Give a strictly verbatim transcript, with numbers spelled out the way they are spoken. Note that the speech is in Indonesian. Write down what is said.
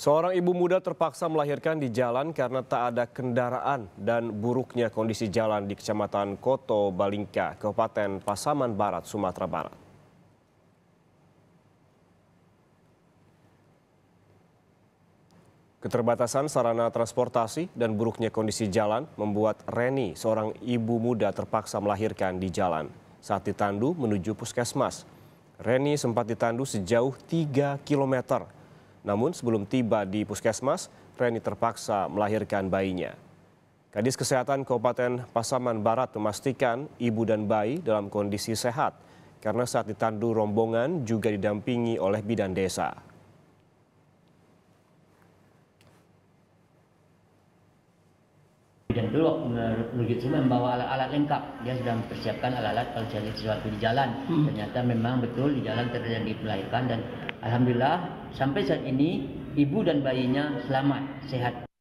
Seorang ibu muda terpaksa melahirkan di jalan karena tak ada kendaraan dan buruknya kondisi jalan di Kecamatan Koto Balingka, Kabupaten Pasaman Barat, Sumatera Barat. Keterbatasan sarana transportasi dan buruknya kondisi jalan membuat Reni, seorang ibu muda, terpaksa melahirkan di jalan saat ditandu menuju puskesmas. Reni sempat ditandu sejauh tiga kilometer. Namun sebelum tiba di puskesmas, Reni terpaksa melahirkan bayinya. Kadis Kesehatan Kabupaten Pasaman Barat memastikan ibu dan bayi dalam kondisi sehat karena saat ditandu rombongan juga didampingi oleh bidan desa. Dan dulu waktu menuju itu membawa alat-alat lengkap. Dia sudah mempersiapkan alat-alat kalau terjadi sesuatu di jalan. Hmm. Ternyata memang betul di jalan terjadi melahirkan dan alhamdulillah sampai saat ini ibu dan bayinya selamat, sehat.